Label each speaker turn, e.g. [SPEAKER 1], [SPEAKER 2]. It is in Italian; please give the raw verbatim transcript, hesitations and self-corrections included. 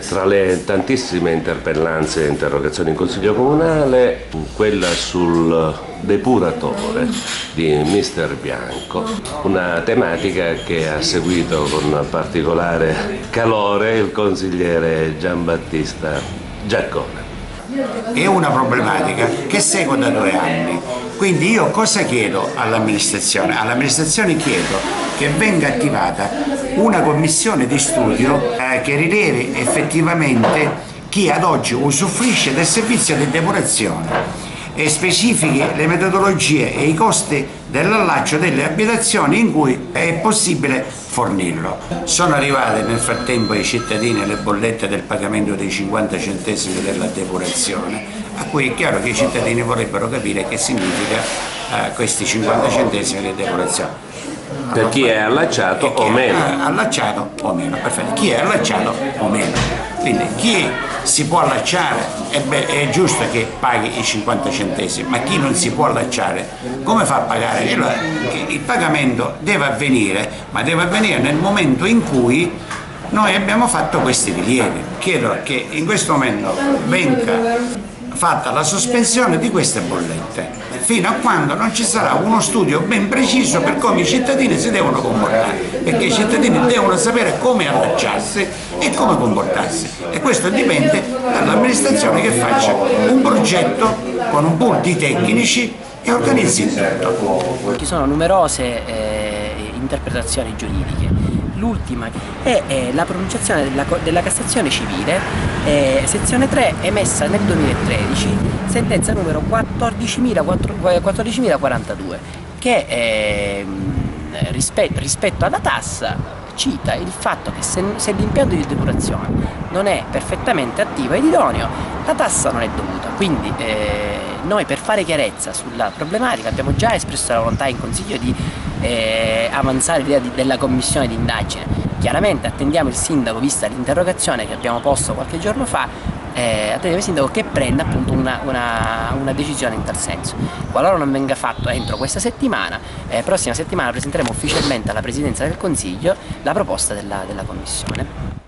[SPEAKER 1] Tra le tantissime interpellanze e interrogazioni in Consiglio Comunale, quella sul depuratore di mister Bianco, una tematica che ha seguito con particolare calore il consigliere Giambattista Giaccone.
[SPEAKER 2] È una problematica che seguo da due anni, quindi io cosa chiedo all'amministrazione? All'amministrazione chiedo che venga attivata una commissione di studio eh, che rilevi effettivamente chi ad oggi usufruisce del servizio di depurazione e specifichi le metodologie e i costi dell'allaccio delle abitazioni in cui è possibile fornirlo. Sono arrivate nel frattempo ai cittadini le bollette del pagamento dei cinquanta centesimi della depurazione, a cui è chiaro che i cittadini vorrebbero capire che significa eh, questi cinquanta centesimi di depurazione.
[SPEAKER 1] Per chi è allacciato o meno.
[SPEAKER 2] Allacciato o meno, perfetto. Chi è allacciato o meno. Quindi chi si può allacciare è, è giusto che paghi i cinquanta centesimi, ma chi non si può allacciare come fa a pagare? Il pagamento deve avvenire, ma deve avvenire nel momento in cui noi abbiamo fatto questi rilievi. Chiedo che in questo momento venga fatta la sospensione di queste bollette fino a quando non ci sarà uno studio ben preciso per come i cittadini si devono comportare, perché i cittadini devono sapere come allacciarsi e come comportarsi, e questo dipende dall'amministrazione che faccia un progetto con un pool di tecnici e organizzi il tutto.
[SPEAKER 3] Ci sono numerose eh, interpretazioni giuridiche. L'ultima è, è la pronunciazione della, della Cassazione civile, eh, sezione tre, emessa nel duemilatredici, sentenza numero quattordicimila quarantadue, che eh, rispetto, rispetto alla tassa cita il fatto che se, se l'impianto di depurazione non è perfettamente attivo ed idoneo, la tassa non è dovuta. Quindi eh, noi, per fare chiarezza sulla problematica, abbiamo già espresso la volontà in Consiglio di eh, avanzare l'idea della commissione di indagine. Chiaramente attendiamo il sindaco, vista l'interrogazione che abbiamo posto qualche giorno fa, eh, attendiamo il sindaco che prenda appunto una, una, una decisione in tal senso. Qualora non venga fatto entro questa settimana, eh, prossima settimana presenteremo ufficialmente alla Presidenza del Consiglio la proposta della, della commissione.